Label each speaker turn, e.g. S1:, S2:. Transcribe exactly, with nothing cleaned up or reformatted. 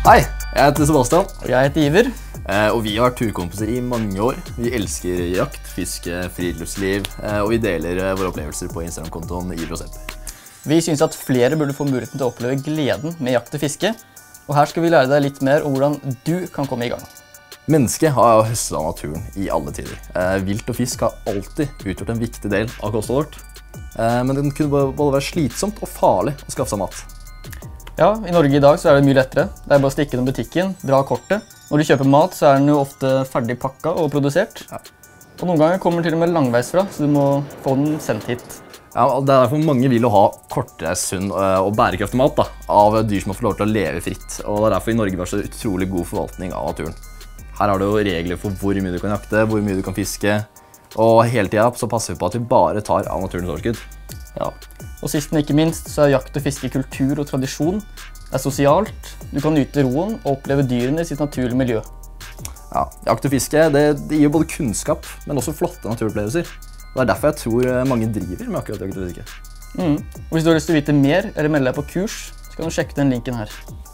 S1: Hei, jeg heter Sebastian.
S2: Og jeg heter Iver.
S1: Eh, og vi har vært turkompiser i mange år. Vi elsker jakt, fiske, friluftsliv, eh, og vi deler eh, våre opplevelser på Instagram-kontoen Iver og Sepp.
S2: Vi synes at flere burde få muligheten til å oppleve gleden med jakt og fiske. Og her skal vi lære deg litt mer om hvordan du kan komme i gang.
S1: Mennesket har høstet av naturen i alle tider. Eh, vilt og fisk har alltid utgjort en viktig del av kostholdet vårt. Eh, men den kunne både være slitsomt og farlig å skaffe seg mat.
S2: Ja, i Norge i dag så er det mye lettere. Det er bare å stikke innom butikken, dra kortet. Når du kjøper mat så er den jo ofte ferdig pakket og produsert.
S1: Ja.
S2: Og noen ganger kommer den til og med langveisfra, så du må få den sendt hit.
S1: Ja, det er derfor mange vil ha kortere, sunn og bærekraftig mat da, av dyr som har fått lov til å leve fritt. Og det er derfor i Norge vi har så utrolig god forvaltning av naturen. Her har du jo regler for hvor mye du kan jakte, hvor mye du kan fiske. Og hele tiden så passer vi på at vi bare tar av naturens overskudd.
S2: Ja. Og sist, men ikke minst, så er jakt og fiske kultur og tradisjon. Det er sosialt, du kan nyte roen og oppleve dyrene i sitt naturlige miljø.
S1: Ja, jakt og fiske det, det gir både kunnskap, men også flotte naturopplevelser. Det er derfor jeg tror mange driver med akkurat jakt og fiske.
S2: Mm. Og hvis du har lyst til å vite mer eller melde deg på kurs, så kan du sjekke den linken her.